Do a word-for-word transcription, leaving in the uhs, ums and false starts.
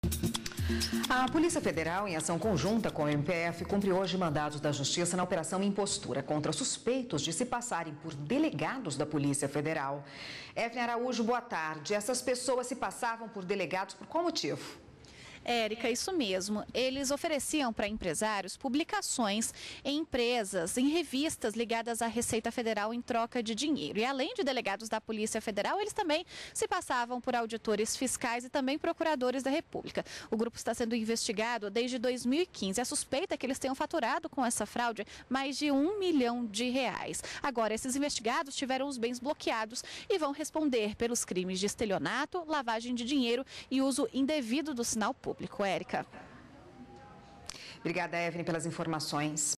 A Polícia Federal, em ação conjunta com o M P F, cumpriu hoje mandados da Justiça na Operação Impostura contra suspeitos de se passarem por delegados da Polícia Federal. Efne Araújo, boa tarde. Essas pessoas se passavam por delegados por qual motivo? Érica, isso mesmo. Eles ofereciam para empresários publicações em empresas, em revistas ligadas à Receita Federal em troca de dinheiro. E além de delegados da Polícia Federal, eles também se passavam por auditores fiscais e também procuradores da República. O grupo está sendo investigado desde dois mil e quinze. A suspeita é que eles tenham faturado com essa fraude mais de um milhão de reais. Agora, esses investigados tiveram os bens bloqueados e vão responder pelos crimes de estelionato, lavagem de dinheiro e uso indevido do sinal público. Érica. Obrigada, Efne, pelas informações.